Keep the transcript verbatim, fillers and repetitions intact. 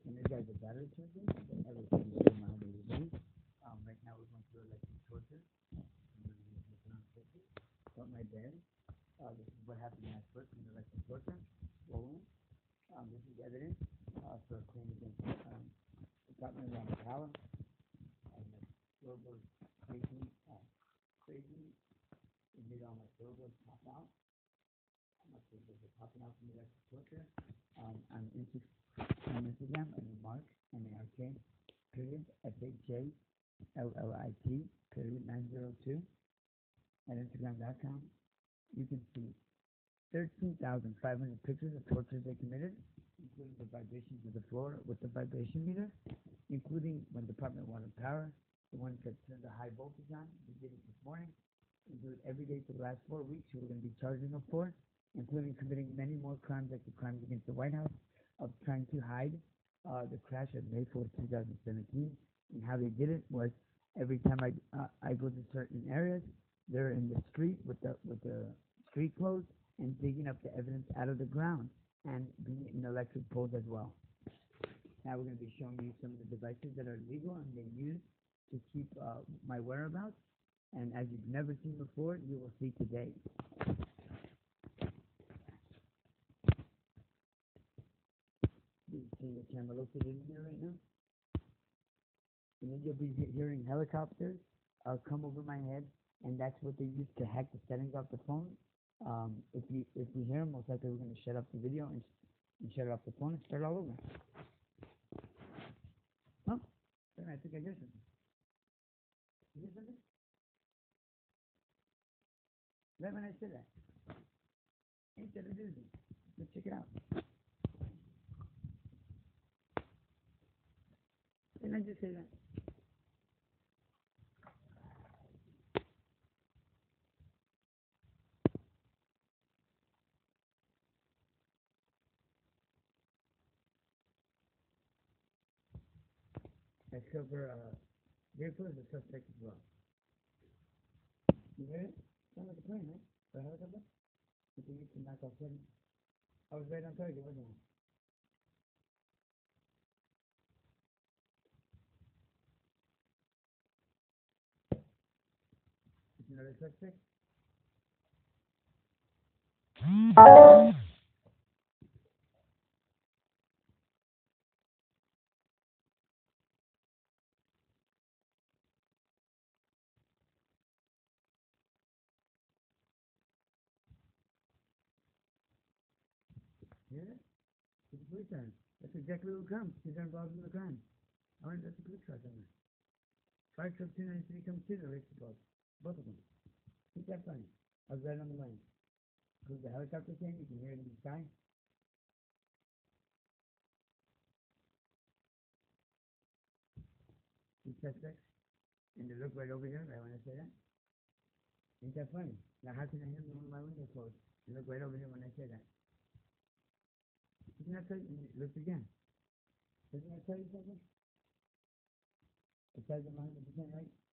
energize the battery charger. So everything is going on every day. Um, right now we're going through electric torture. I'm going to use this around fifty. Got my bed. Uh, this is what happened when I first in the electric torture. Boom. Um, this is evidence uh, for a claim against um, the government around the power. And the floorboard crazy, uh, crazy. It made all my floorboards pop out. My floorboards are popping out from the electric torture. Um, on, Insta- on Instagram, and Mark, M A R K, period, S H A L L I T, period, nine zero two, at Instagram dot com. You can see thirteen thousand five hundred pictures of tortures they committed, including the vibrations of the floor with the vibration meter, including when Department of Water and Power, the ones that turned the high voltage on, we did it this morning. We do it every day for the last four weeks, who we're going to be charging them for, including committing many more crimes like the crimes against the White House, of trying to hide uh, the crash of May fourth, two thousand seventeen. And how they did it was every time I uh, I go to certain areas, they're in the street with the with the street clothes and digging up the evidence out of the ground and being in electric poles as well. Now we're going to be showing you some of the devices that are legal and they use to keep uh, my whereabouts. And as you've never seen before, you will see today. You see the camera located in here right now? And then you'll be he- hearing helicopters uh, come over my head, and that's what they use to hack the settings off the phone. Um, if you if we hear them, most likely we're going to shut off the video and, and shut it off the phone and start all over. Huh? I think I hear something. You hear something? Right when I said that. Ain't that a doozy? Let's check it out. Didn't I just say that? I cover uh, vehicle as a suspect as well. You hear it? Sound like a plane, right? Or a helicopter? If you need to knock off seven. I was right on target, wasn't I? It's another suspect. Hear it? It's a police siren. That's exactly what comes. He's involved in the crime. Alright, that's a police car somewhere. Fire truck two ninety-three comes to the race dog. Both of them. Keep that funny. I was right on the line. Because the helicopter came, you can hear it in the sky. Two suspects. And they look right over here, right when I say that. Ain't that funny? Now how can I hear them when my window closed? They look right over here when I say that. Doesn't that tell you? Look again. Doesn't that tell you something? It says I'm one hundred percent right.